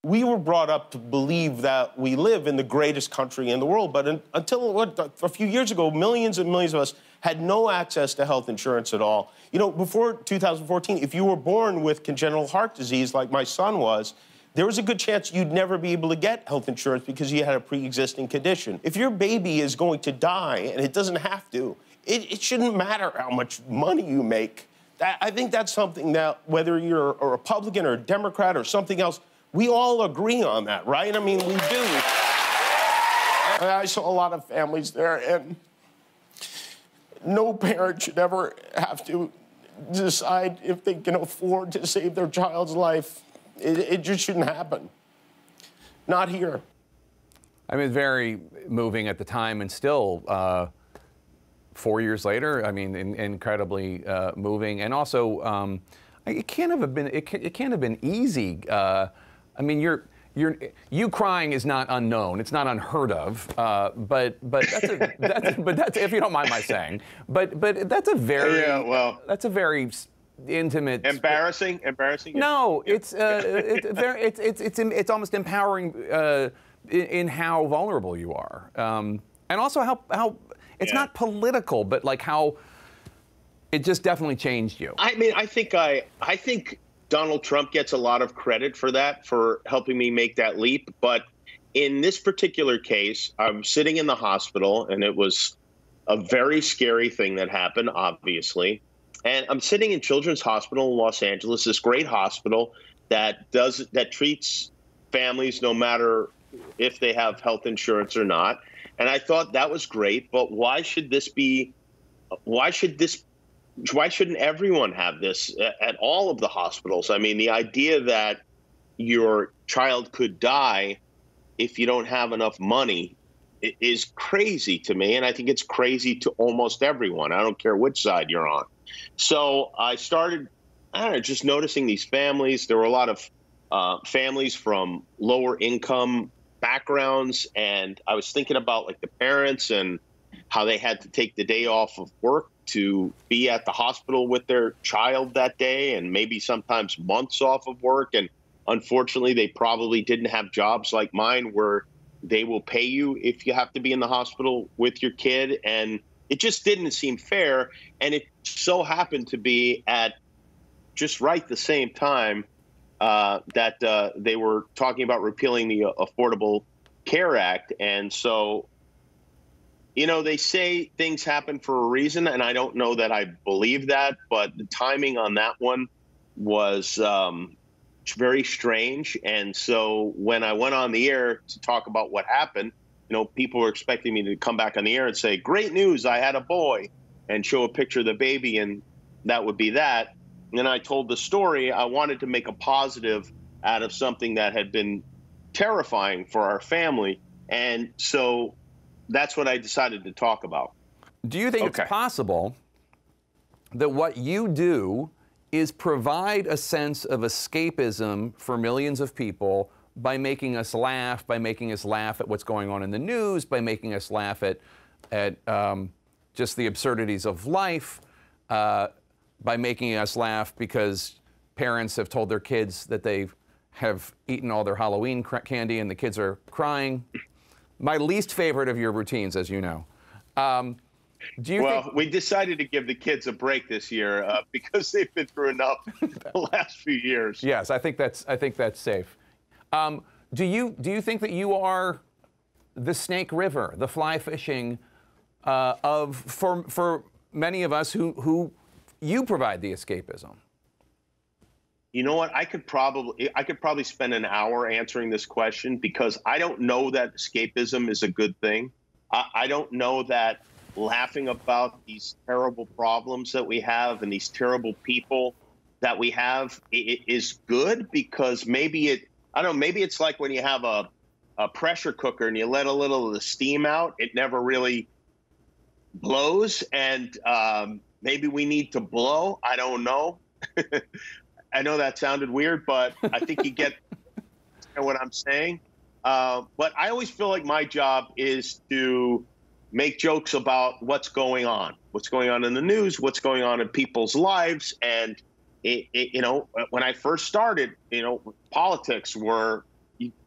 we were brought up to believe that we live in the greatest country in the world. But until a few years ago, millions and millions of us had no access to health insurance at all. You know, before 2014, if you were born with congenital heart disease like my son was, there was a good chance you'd never be able to get health insurance because you had a pre-existing condition. If your baby is going to die, and it doesn't have to, it shouldn't matter how much money you make. I think that's something that, whether you're a Republican or a Democrat or something else, we all agree on that, right? I mean, we do. I saw a lot of families there, and no parent should ever have to decide if they can afford to save their child's life. It just shouldn't happen. Not here. I mean, very moving at the time, and still, 4 years later, I mean, incredibly moving. And also, it can't have been easy. I mean, you crying is not unknown. It's not unheard of. But that's if you don't mind my saying. But that's a very that's a very intimate. Embarrassing. No, it's almost empowering in how vulnerable you are, and also how it's not political, but like how it just definitely changed you. I mean, I think Donald Trump gets a lot of credit for that, for helping me make that leap. But in this particular case, I'm sitting in the hospital, and it was a very scary thing that happened, obviously. And I'm sitting in Children's Hospital in Los Angeles, this great hospital that treats families no matter if they have health insurance or not. And I thought that was great, but why shouldn't everyone have this at all of the hospitals? I mean, the idea that your child could die if you don't have enough money is crazy to me. And I think it's crazy to almost everyone. I don't care which side you're on. So I started, just noticing these families. There were a lot of families from lower income backgrounds. And I was thinking about like the parents and how they had to take the day off of work to be at the hospital with their child that day, and maybe sometimes months off of work. And unfortunately, they probably didn't have jobs like mine where they will pay you if you have to be in the hospital with your kid. And it just didn't seem fair. And it so happened to be at just right the same time that they were talking about repealing the Affordable Care Act. And so, you know, they say things happen for a reason, and I don't know that I believe that, but the timing on that one was very strange. And so when I went on the air to talk about what happened, you know, people were expecting me to come back on the air and say, great news, I had a boy, and show a picture of the baby, and that would be that. And then I told the story. I wanted to make a positive out of something that had been terrifying for our family. And so that's what I decided to talk about. Do you think it's possible that what you do is provide a sense of escapism for millions of people by making us laugh at what's going on in the news, by making us laugh at just the absurdities of life, by making us laugh because parents have told their kids that they have eaten all their Halloween candy and the kids are crying? My least favorite of your routines, as you know. We decided to give the kids a break this year because they've been through enough the last few years. Yes, I think that's safe. Do you think that you are the Snake River, the fly fishing for many of us who you provide the escapism? You know what? I could probably spend an hour answering this question, because I don't know that escapism is a good thing. I don't know that laughing about these terrible problems that we have and these terrible people that we have is good, because maybe it's like when you have a pressure cooker and you let a little of the steam out, it never really blows. And maybe we need to blow. I don't know. I know that sounded weird, but I think you get what I'm saying. But I always feel like my job is to make jokes about what's going on in the news, what's going on in people's lives. And, you know, when I first started, you know, politics were,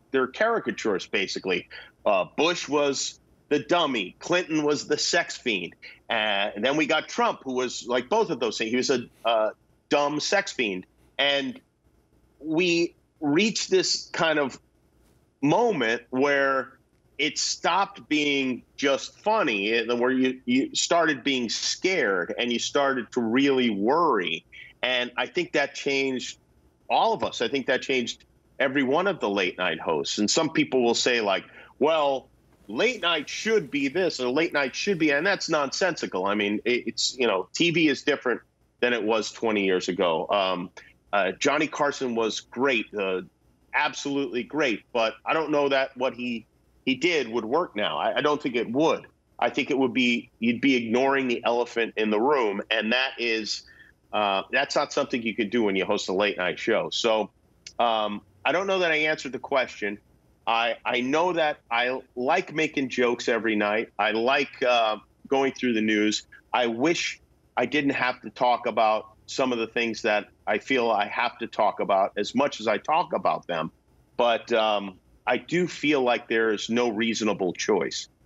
they're caricatures basically. Bush was the dummy, Clinton was the sex fiend, and then we got Trump, who was like both of those things. He was a dumb sex fiend, and we reached this kind of moment where it stopped being just funny, where you started being scared and you started to really worry. And I think that changed all of us. I think that changed every one of the late night hosts. And some people will say like, well, late night should be this or late night should be, and that's nonsensical. I mean, it's, you know, TV is different than it was 20 years ago. Johnny Carson was great, absolutely great, but I don't know that what he did would work now. I don't think it would. I think it would be, you'd be ignoring the elephant in the room, and that is, that's not something you could do when you host a late night show. So I don't know that I answered the question. I know that I like making jokes every night. I like going through the news. I wish I didn't have to talk about some of the things that I feel I have to talk about as much as I talk about them. But I do feel like there is no reasonable choice.